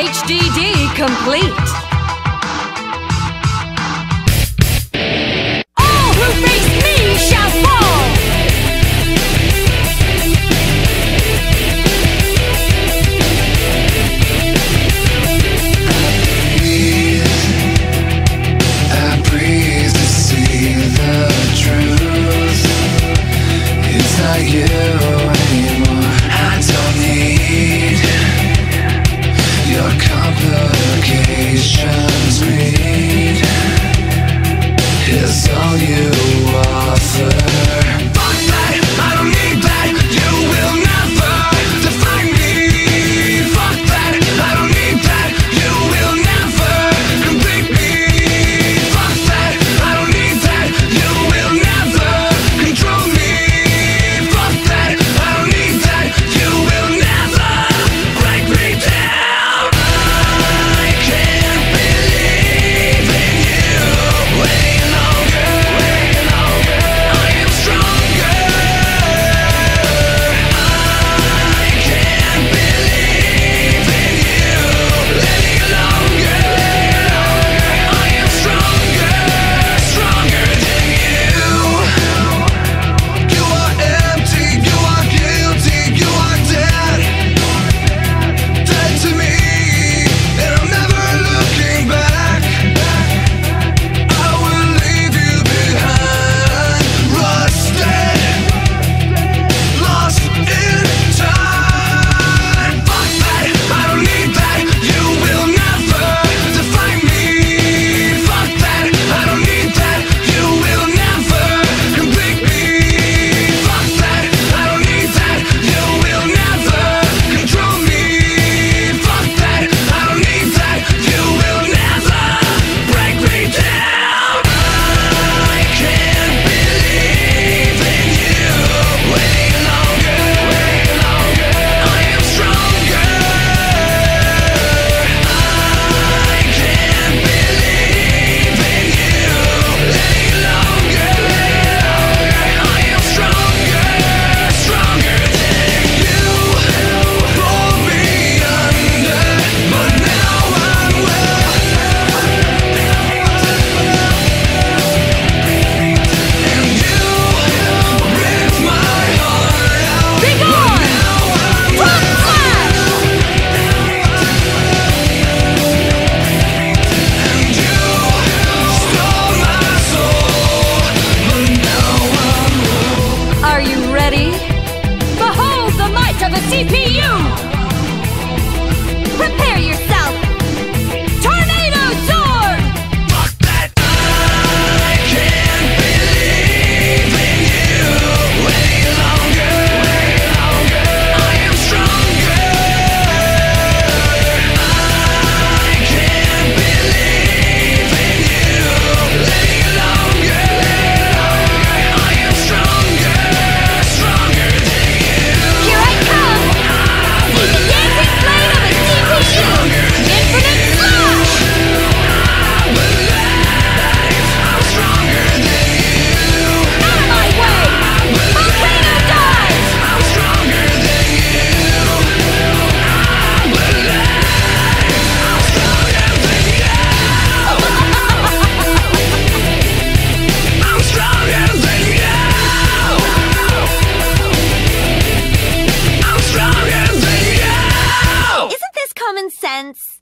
HDD complete. All who face me shall fall. I breathe to see the truth. It's not you anymore. I don't need your complications. Greed is all you offer. Fuck that, I don't need that. You will never define me. Fuck that, I don't need that. You will never complete me. Fuck that, I don't need that. You will never control me. Fuck that, I don't need that. You will never break me down. I can't believe in you any longer. I am stronger. I can't believe in you any longer. I am stronger than you. You are empty, you are guilty, you are dead. Dead to me, and I'm never looking back. I will leave you behind, rusted, lost in time. Fuck that, I don't need that. You will never define me. Fuck that, I don't need that. You will never complete me. Fuck that, I don't need that. You will never control me. Fuck that, I don't need that. You will never break me down. I can't believe in you any longer. I am stronger. I can't believe in you any longer. I am stronger than you. Pull me under, but now I'm well. And you ripped my heart out. Be gone! Rock slash! And you stole my soul, but now I'm whole. Are you ready? Behold the might of a CPU! Prepare yourself! Tornado sword! Fuck that! I can't believe in you any longer. I am stronger. I can't believe in you any longer. I am stronger than you. Here I come! See the dancing flame of a CPU! Infinite slash! I'm stronger than you. Out of my way! Volcano dive! I'm stronger than you. I'm stronger than you. I'm stronger than you. I'm stronger than you. Isn't this common sense?